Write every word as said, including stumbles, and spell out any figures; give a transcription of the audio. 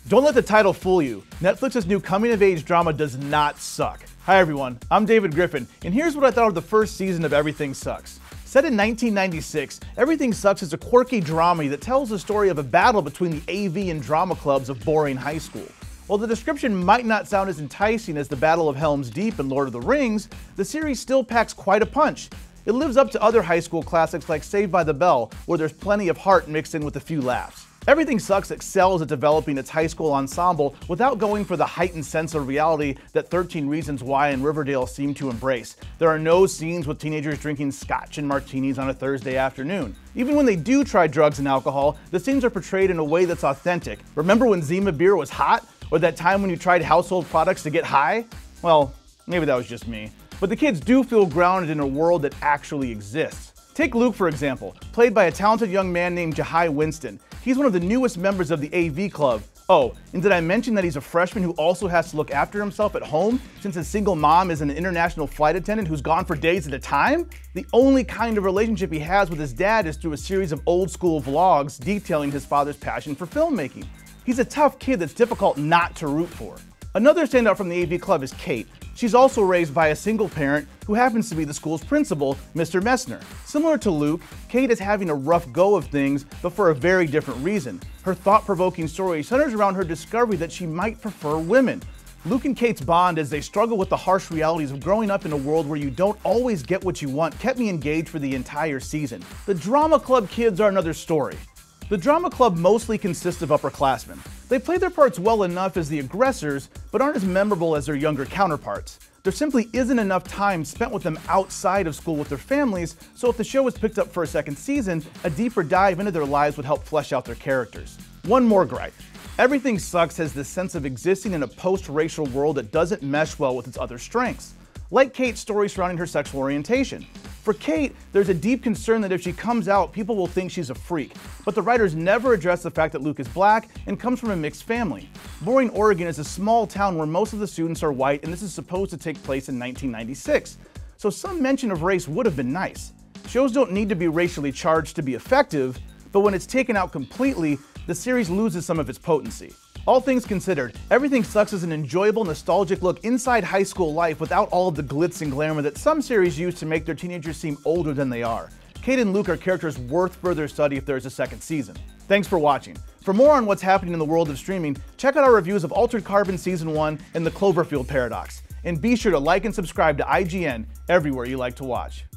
Don't let the title fool you. Netflix's new coming-of-age drama does not suck. Hi everyone, I'm David Griffin, and here's what I thought of the first season of Everything Sucks. Set in nineteen ninety-six, Everything Sucks is a quirky drama that tells the story of a battle between the A V and drama clubs of boring high school. While the description might not sound as enticing as the Battle of Helm's Deep and Lord of the Rings, the series still packs quite a punch. It lives up to other high school classics like Saved by the Bell, where there's plenty of heart mixed in with a few laughs. Everything Sucks excels at developing its high school ensemble without going for the heightened sense of reality that thirteen Reasons Why and Riverdale seem to embrace. There are no scenes with teenagers drinking scotch and martinis on a Thursday afternoon. Even when they do try drugs and alcohol, the scenes are portrayed in a way that's authentic. Remember when Zima beer was hot? Or that time when you tried household products to get high? Well, maybe that was just me. But the kids do feel grounded in a world that actually exists. Take Luke, for example, played by a talented young man named Jahai Winston. He's one of the newest members of the A V Club. Oh, and did I mention that he's a freshman who also has to look after himself at home since his single mom is an international flight attendant who's gone for days at a time? The only kind of relationship he has with his dad is through a series of old school vlogs detailing his father's passion for filmmaking. He's a tough kid that's difficult not to root for. Another standout from the A V Club is Kate. She's also raised by a single parent who happens to be the school's principal, Mister Messner. Similar to Luke, Kate is having a rough go of things, but for a very different reason. Her thought-provoking story centers around her discovery that she might prefer women. Luke and Kate's bond as they struggle with the harsh realities of growing up in a world where you don't always get what you want kept me engaged for the entire season. The Drama Club kids are another story. The Drama Club mostly consists of upperclassmen. They play their parts well enough as the aggressors, but aren't as memorable as their younger counterparts. There simply isn't enough time spent with them outside of school with their families, so if the show was picked up for a second season, a deeper dive into their lives would help flesh out their characters. One more gripe. Everything Sucks has this sense of existing in a post-racial world that doesn't mesh well with its other strengths. Like Kate's story surrounding her sexual orientation. For Kate, there's a deep concern that if she comes out, people will think she's a freak. But the writers never address the fact that Luke is black and comes from a mixed family. Boring, Oregon is a small town where most of the students are white, and this is supposed to take place in nineteen ninety-six. So some mention of race would have been nice. Shows don't need to be racially charged to be effective, but when it's taken out completely, the series loses some of its potency. All things considered, Everything Sucks is an enjoyable, nostalgic look inside high school life without all of the glitz and glamour that some series use to make their teenagers seem older than they are. Kate and Luke are characters worth further study if there is a second season. Thanks for watching. For more on what's happening in the world of streaming, check out our reviews of Altered Carbon Season one and The Cloverfield Paradox. And be sure to like and subscribe to I G N everywhere you like to watch.